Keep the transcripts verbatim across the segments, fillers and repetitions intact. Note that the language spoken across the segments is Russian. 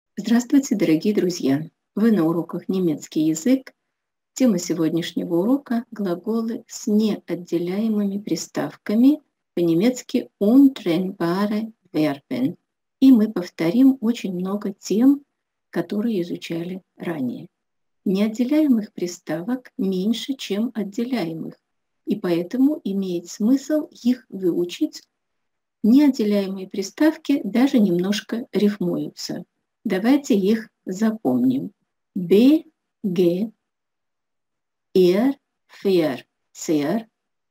Здравствуйте, дорогие друзья! Вы на уроках немецкий язык. Тема сегодняшнего урока – глаголы с неотделяемыми приставками, по-немецки untrennbare Verben. И мы повторим очень много тем, которые изучали ранее. Неотделяемых приставок меньше, чем отделяемых, и поэтому имеет смысл их выучить. Неотделяемые приставки даже немножко рифмуются. Давайте их запомним. Б, Г, er, фер, цер,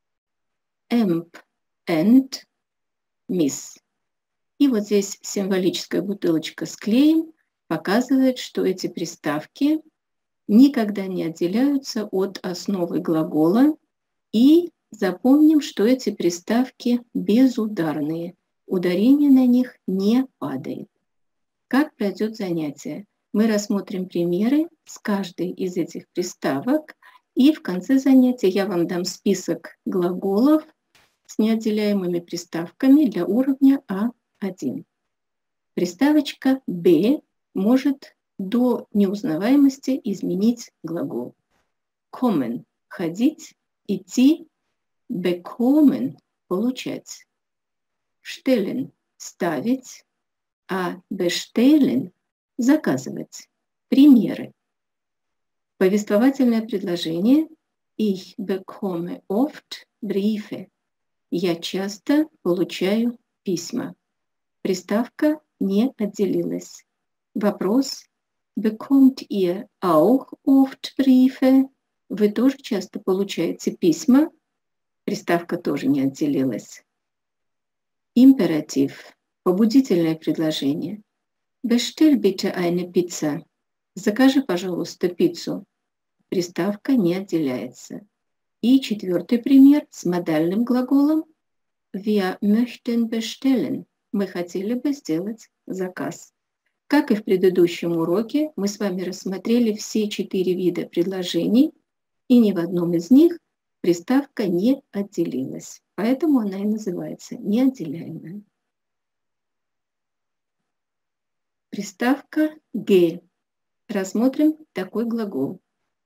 эмп, энт, мисс. И вот здесь символическая бутылочка с клеем показывает, что эти приставки никогда не отделяются от основы глагола. И запомним, что эти приставки безударные. Ударение на них не падает. Как пройдет занятие? Мы рассмотрим примеры с каждой из этих приставок, и в конце занятия я вам дам список глаголов с неотделяемыми приставками для уровня А один. Приставочка «б» может до неузнаваемости изменить глагол. Kommen – ходить, идти, bekommen – получать. Stellen – ставить, а bestellen – заказывать. Примеры. Повествовательное предложение Ich bekomme oft Briefe. Я часто получаю письма. Приставка не отделилась. Вопрос. Bekommt ihr auch oft Briefe? Вы тоже часто получаете письма? Приставка тоже не отделилась. Императив. Побудительное предложение. Bestell bitte eine Pizza. Закажи, пожалуйста, пиццу. Приставка не отделяется. И четвертый пример с модальным глаголом. Wir möchten bestellen. Мы хотели бы сделать заказ. Как и в предыдущем уроке, мы с вами рассмотрели все четыре вида предложений, и ни в одном из них приставка не отделилась. Поэтому она и называется неотделяемая. Приставка «г». Рассмотрим такой глагол.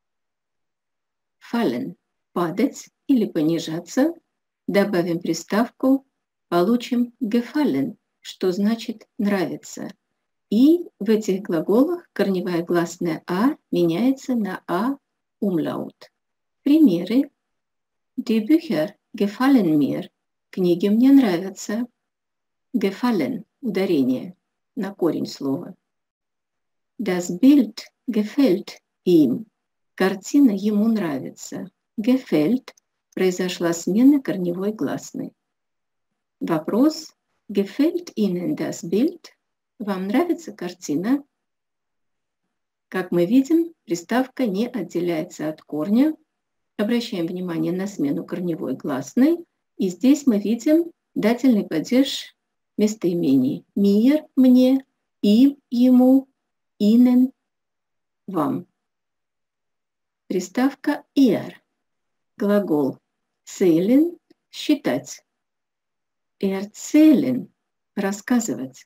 Fallen – падать или понижаться. Добавим приставку, получим gefallen, что значит нравится. И в этих глаголах корневая гласная «а» меняется на «а» умлаут. Примеры. Die Bücher gefallen mir. Книги мне нравятся. Gefallen – ударение на корень слова. Das Bild gefällt ihm. Картина ему нравится. Gefällt – произошла смена корневой гласной. Вопрос. Gefällt Ihnen das Bild? Вам нравится картина? Как мы видим, приставка не отделяется от корня. Обращаем внимание на смену корневой гласной. И здесь мы видим дательный падеж местоимений. Mir – мне, им – ему, ihnen – вам. Приставка er. Глагол zählen – считать. Erzählen – рассказывать.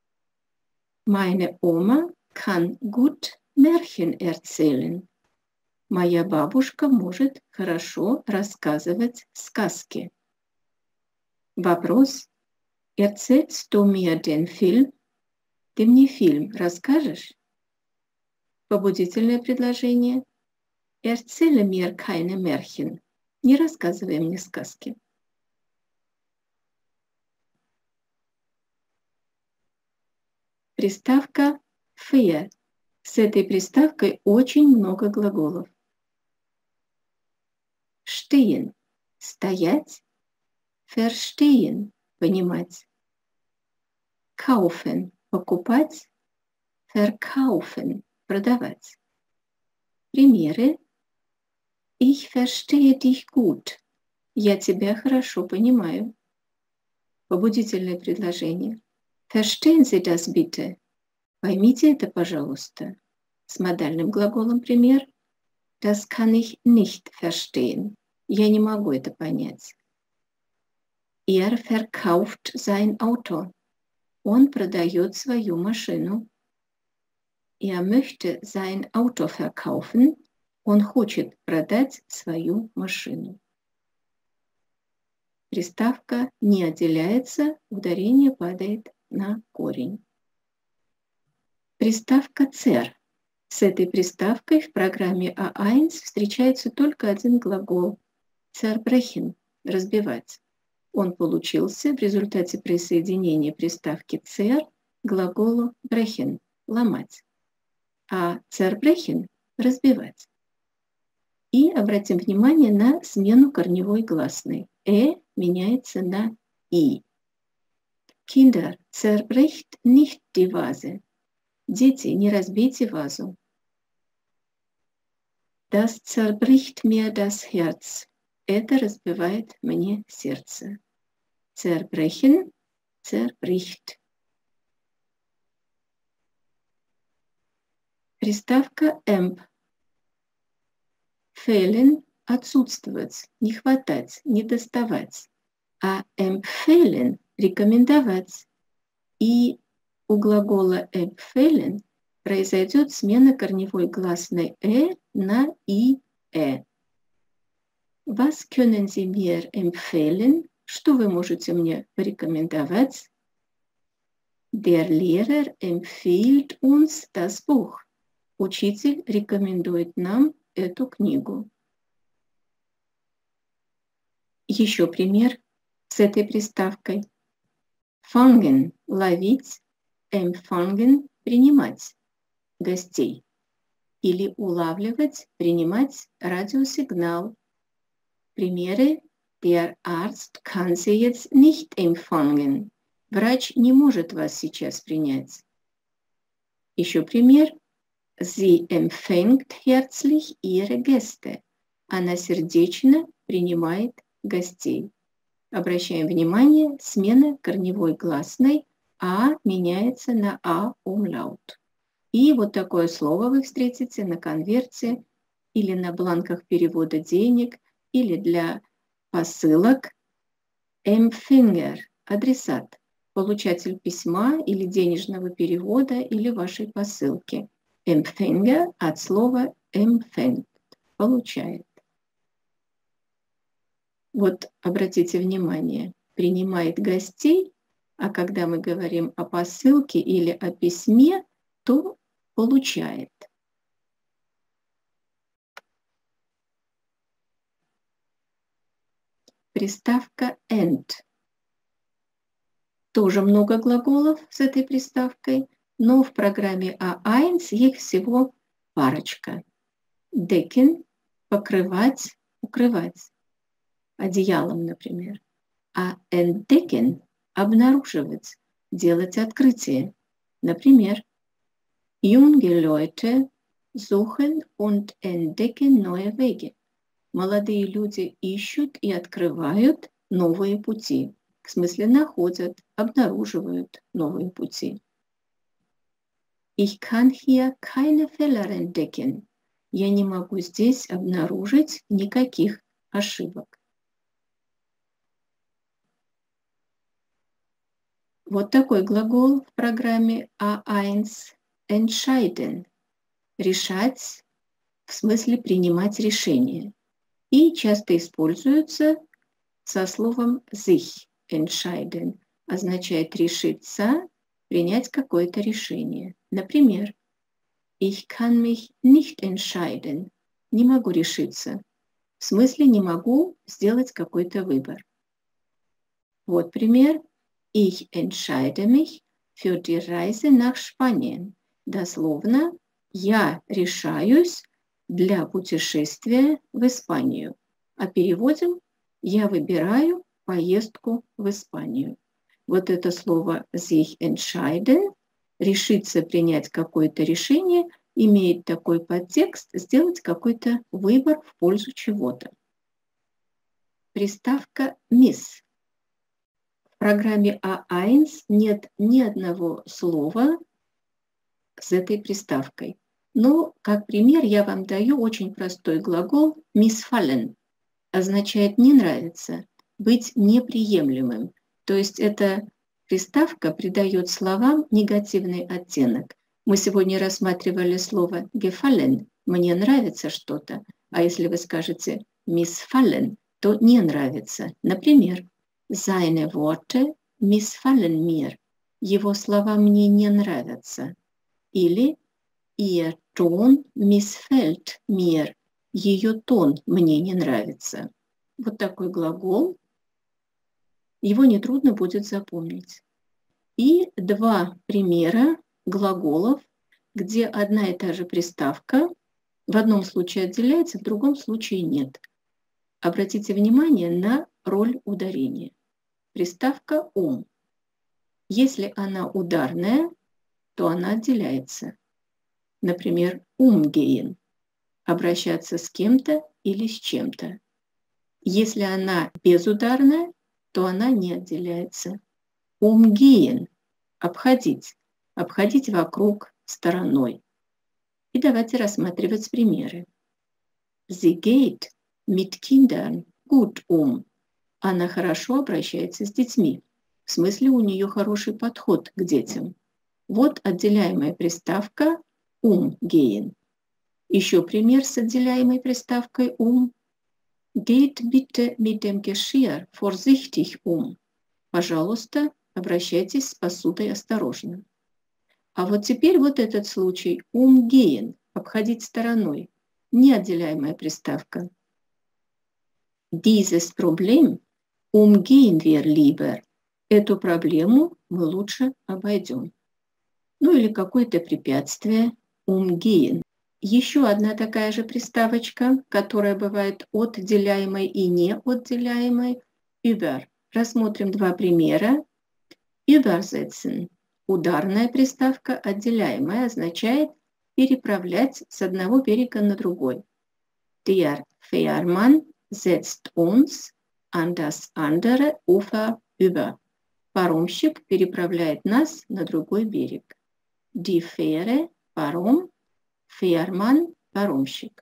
Meine Oma kann gut Märchen erzählen. Моя бабушка может хорошо рассказывать сказки. Вопрос. Erzählst du mir den Film? Ты мне фильм расскажешь? Побудительное предложение. Erzähle mir keine Märchen. Не рассказывай мне сказки. Приставка für. С этой приставкой очень много глаголов. Stehen – стоять. Verstehen – понимать. Kaufen – покупать. Verkaufen – продавать. Примеры. Ich verstehe dich gut. Я тебя хорошо понимаю. Побудительное предложение. Verstehen Sie das bitte? Поймите это, пожалуйста. С модальным глаголом пример. Das kann ich nicht verstehen. Я не могу это понять. Er verkauft sein Auto. Он продает свою машину. Er möchte sein Auto verkaufen. Он хочет продать свою машину. Приставка не отделяется, ударение падает на корень. Приставка «цер». С этой приставкой в программе а один встречается только один глагол «zerbrechen» – «разбивать». Он получился в результате присоединения приставки «цер» к глаголу «brechen» – «ломать», а «zerbrechen» – «разбивать». И обратим внимание на смену корневой гласной. «э» меняется на «и». Kinder, zerbrecht nicht die Vase. Дети, не разбейте вазу. Das zerbricht mir das Herz. Это разбивает мне сердце. Zerbrechen, zerbricht. Приставка «эмп». Fehlen – отсутствовать, не хватать, не доставать. А empfehlen – рекомендовать. И у глагола empfehlen произойдет смена корневой гласной «э» на «и-э». Was können Sie mir empfehlen? Что вы можете мне порекомендовать? Der Lehrer empfiehlt uns das Buch. Учитель рекомендует нам эту книгу. Еще пример с этой приставкой. Fangen – ловить, empfangen – принимать гостей. Или улавливать, принимать радиосигнал. Примеры. Der Arzt kann Sie jetzt nicht empfangen. Врач не может вас сейчас принять. Еще пример. Sie empfängt herzlich ihre Gäste. Она сердечно принимает гостей. Обращаем внимание, смена корневой гласной «а» меняется на «а-умлаут». И вот такое слово вы встретите на конверте или на бланках перевода денег, или для посылок. Empfänger – адресат, получатель письма или денежного перевода или вашей посылки. Empfänger от слова empfängt – получает. Вот обратите внимание, принимает гостей, а когда мы говорим о посылке или о письме, то получает. Приставка end. Тоже много глаголов с этой приставкой, но в программе а один их всего парочка. Decken – покрывать, укрывать. Одеялом, например. А entdecken – обнаруживать, делать открытие. Например, junge Leute suchen und entdecken neue Wege. Молодые люди ищут и открывают новые пути. В смысле находят, обнаруживают новые пути. Ich kann hier keine Fehler entdecken. Я не могу здесь обнаружить никаких ошибок. Вот такой глагол в программе а один. Entscheiden. Решать, в смысле принимать решение. И часто используется со словом sich. Entscheiden означает решиться, принять какое-то решение. Например, ich kann mich nicht entscheiden. Не могу решиться. В смысле не могу сделать какой-то выбор. Вот пример. Ich entscheide mich für die Reise nach Spanien. Дословно, я решаюсь для путешествия в Испанию. А переводим, я выбираю поездку в Испанию. Вот это слово sich entscheiden, решиться принять какое-то решение, имеет такой подтекст, сделать какой-то выбор в пользу чего-то. Приставка miss. В программе а один нет ни одного слова с этой приставкой. Но, как пример, я вам даю очень простой глагол missfallen. Означает «не нравится», «быть неприемлемым». То есть эта приставка придает словам негативный оттенок. Мы сегодня рассматривали слово gefallen. Мне нравится что-то. А если вы скажете missfallen, то не нравится. Например, seine Worte missfallen mir. Его слова мне не нравятся. Или ihr Ton missfällt mir. Ее тон мне не нравится. Вот такой глагол. Его нетрудно будет запомнить. И два примера глаголов, где одна и та же приставка в одном случае отделяется, в другом случае нет. Обратите внимание на роль ударения. Приставка «ум». Если она ударная, то она отделяется. Например, «umgehen» – обращаться с кем-то или с чем-то. Если она безударная, то она не отделяется. «Umgehen» – обходить, обходить вокруг стороной. И давайте рассматривать примеры. Sie geht mit Kindern gut um. Она хорошо обращается с детьми. В смысле, у нее хороший подход к детям. Вот отделяемая приставка umgehen. Еще пример с отделяемой приставкой um. Geht bitte mit dem Geschirr vorsichtig um. Пожалуйста, обращайтесь с посудой осторожно. А вот теперь вот этот случай umgehen, обходить стороной, неотделяемая приставка. Dieses Problem umgehen wir lieber. Эту проблему мы лучше обойдем. Ну или какое-то препятствие umgehen. Еще одна такая же приставочка, которая бывает отделяемой и неотделяемой, über. Рассмотрим два примера. Übersetzen. Ударная приставка, отделяемая, означает переправлять с одного берега на другой. Der Fährmann setzt uns an das andere Ufer über. Паромщик переправляет нас на другой берег. Die Fähre – паром, Fährmann – паромщик.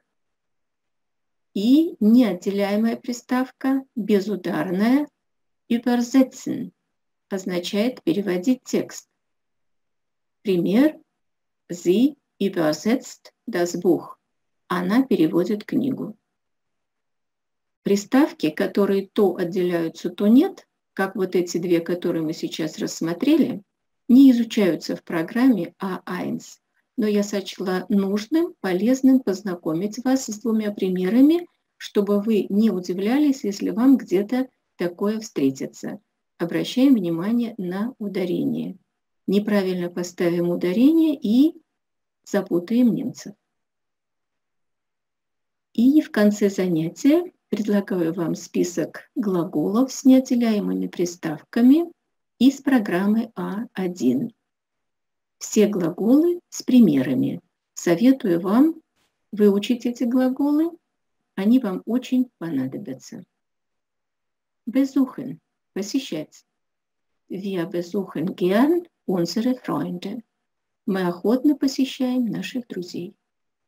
И неотделяемая приставка, безударная, übersetzen, означает переводить текст. Пример. Sie übersetzt das Buch. Она переводит книгу. Приставки, которые то отделяются, то нет, как вот эти две, которые мы сейчас рассмотрели, не изучаются в программе а один. Но я сочла нужным, полезным познакомить вас с двумя примерами, чтобы вы не удивлялись, если вам где-то такое встретится. Обращаем внимание на ударение. Неправильно поставим ударение и запутаем немцев. И в конце занятия предлагаю вам список глаголов с неотделяемыми приставками из программы а один. Все глаголы с примерами. Советую вам выучить эти глаголы. Они вам очень понадобятся. Besuchen – посещать. Wir besuchen gern unsere Freunde. Мы охотно посещаем наших друзей.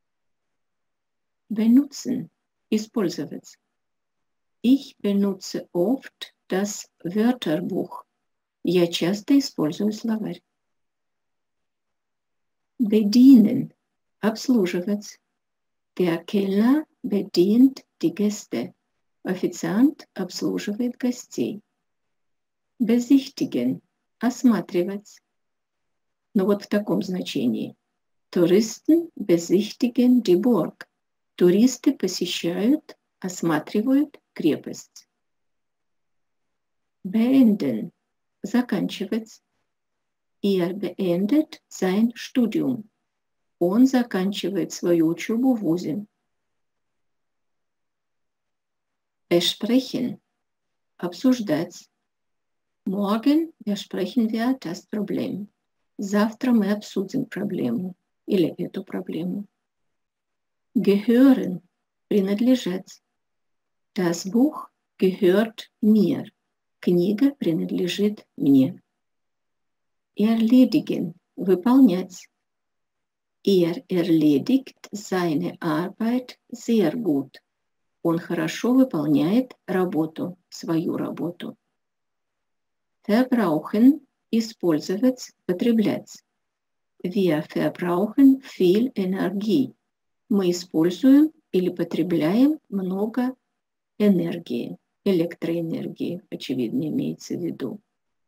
Benutzen – использовать. Ich benutze oft das Wörterbuch. Я часто использую словарь. Bedienen – обслуживать. Der Kellner bedient die Gäste. Официант обслуживает гостей. Besichtigen – осматривать. Но вот в таком значении. Touristen besichtigen die Burg. Туристы посещают, осматривают крепость. Beenden – заканчивать. Er beendet sein Studium. Он заканчивает свою учебу в вузе. Besprechen – обсуждать. Morgen besprechen wir das Problem. Завтра мы обсудим проблему или эту проблему. Gehören – принадлежать. Das Buch gehört mir. Книга принадлежит мне. Erledigen – выполнять. Er erledigt seine Arbeit sehr gut. Он хорошо выполняет работу, свою работу. Verbrauchen – использовать, потреблять. Wir verbrauchen viel Energie. Мы используем или потребляем много энергии, электроэнергии, очевидно, имеется в виду.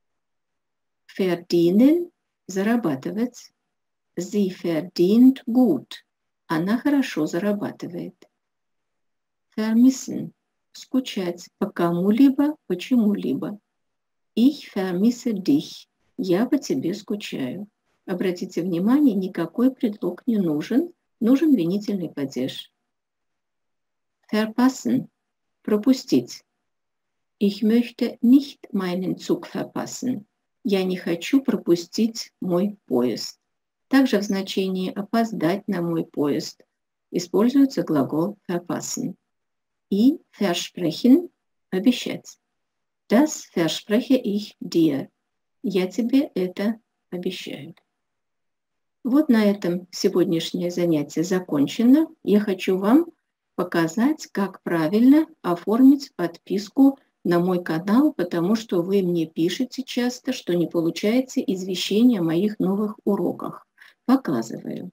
Verdienen – зарабатывать. Sie verdient gut. Она хорошо зарабатывает. Vermissen – скучать по кому-либо, почему-либо. Ich vermisse dich. Я по тебе скучаю. Обратите внимание, никакой предлог не нужен, нужен винительный падеж. Verpassen – пропустить. Ich möchte nicht meinen Zug verpassen. Я не хочу пропустить мой поезд. Также в значении опоздать на мой поезд используется глагол verpassen. И versprechen – обещать. Das verspreche ich dir. Я тебе это обещаю. Вот на этом сегодняшнее занятие закончено. Я хочу вам показать, как правильно оформить подписку на мой канал, потому что вы мне пишете часто, что не получаете извещения о моих новых уроках. Показываю.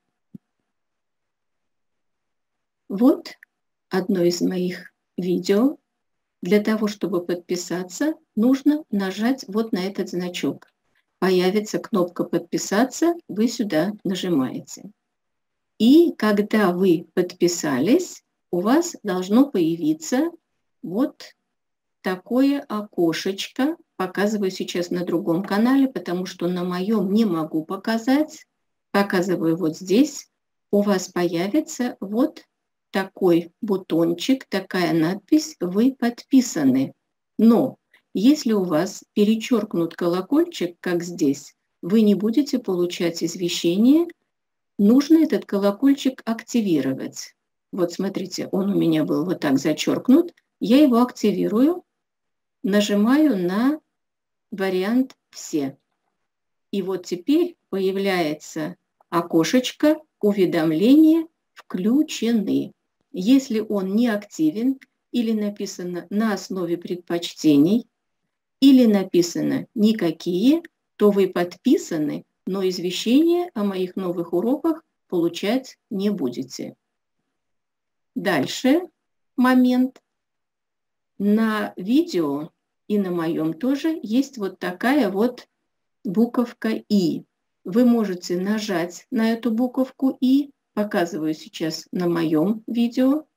Вот одно из моих видео. Для того, чтобы подписаться, нужно нажать вот на этот значок. Появится кнопка «Подписаться», вы сюда нажимаете. И когда вы подписались, у вас должно появиться вот такое окошечко. Показываю сейчас на другом канале, потому что на моем не могу показать. Показываю вот здесь. У вас появится вот такой бутончик, такая надпись «Вы подписаны». Но если у вас перечеркнут колокольчик, как здесь, вы не будете получать извещения. Нужно этот колокольчик активировать. Вот смотрите, он у меня был вот так зачеркнут. Я его активирую, нажимаю на вариант «Все». И вот теперь появляется окошечко «Уведомления включены». Если он не активен или написано «на основе предпочтений», или написано «никакие», то вы подписаны, но извещения о моих новых уроках получать не будете. Дальше момент. На видео и на моем тоже есть вот такая вот буковка «И». Вы можете нажать на эту буковку «И». Показываю сейчас на моем видео.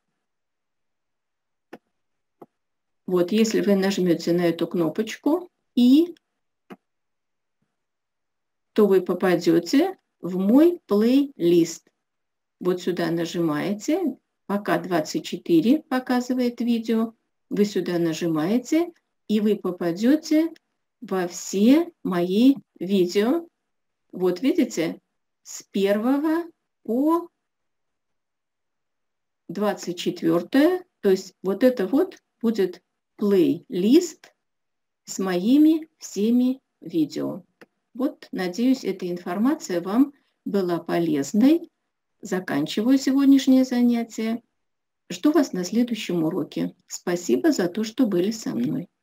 Вот, если вы нажмете на эту кнопочку «И», то вы попадете в мой плейлист. Вот сюда нажимаете, пока двадцать четыре показывает видео, вы сюда нажимаете, и вы попадете во все мои видео. Вот видите, с первого по двадцать четвёртое, то есть вот это вот будет плейлист с моими всеми видео. Вот, надеюсь, эта информация вам была полезной. Заканчиваю сегодняшнее занятие. Жду вас на следующем уроке. Спасибо за то, что были со мной.